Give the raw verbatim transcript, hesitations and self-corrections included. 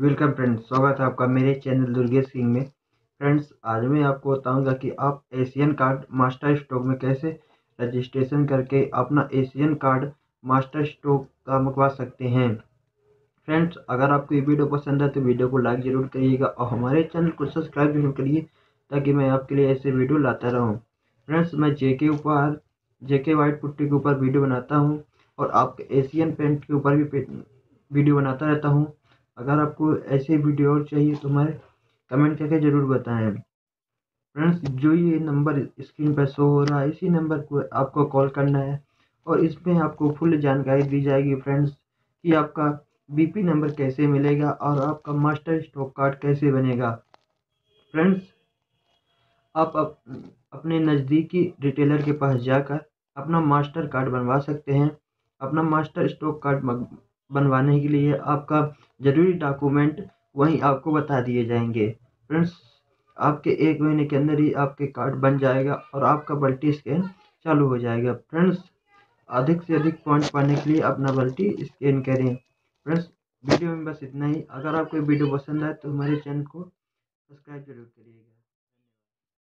Welcome friends, स्वागत है आपका मेरे चैनल दुर्गेश सिंह में। फ्रेंड्स, आज मैं आपको बताऊंगा कि आप एशियन कार्ड मास्टर स्ट्रोक में कैसे रजिस्ट्रेशन करके अपना एशियन कार्ड मास्टर स्ट्रोक का मंगवा सकते हैं। फ्रेंड्स, अगर आपको ये वीडियो पसंद है तो वीडियो को लाइक जरूर करिएगा और हमारे चैनल को सब्सक्राइब जरूर करिए ताकि मैं आपके लिए ऐसे वीडियो लाता रहूँ। फ्रेंड्स, मैं जेके ऊपर जेके वाइट पुट्टी के ऊपर वीडियो बनाता हूँ और आपके एशियन पेंट के ऊपर भी वीडियो बनाता रहता हूँ। अगर आपको ऐसे वीडियो और चाहिए तो हमारे कमेंट करके ज़रूर बताएं। फ्रेंड्स, जो ये नंबर स्क्रीन पर शो हो रहा है इसी नंबर को आपको कॉल करना है और इसमें आपको फुल जानकारी दी जाएगी फ्रेंड्स कि आपका बीपी नंबर कैसे मिलेगा और आपका मास्टर स्ट्रोक कार्ड कैसे बनेगा। फ्रेंड्स, आप अप, अपने नज़दीकी रिटेलर के पास जाकर अपना मास्टर कार्ड बनवा सकते हैं। अपना मास्टर स्ट्रोक कार्ड बनवाने के लिए आपका ज़रूरी डॉक्यूमेंट वहीं आपको बता दिए जाएंगे। फ्रेंड्स, आपके एक महीने के अंदर ही आपके कार्ड बन जाएगा और आपका बल्टी स्कैन चालू हो जाएगा। फ्रेंड्स, अधिक से अधिक पॉइंट पाने के लिए अपना बल्टी स्कैन करें। फ्रेंड्स, वीडियो में बस इतना ही। अगर आपको वीडियो पसंद आए तो हमारे चैनल को सब्सक्राइब जरूर करिएगा।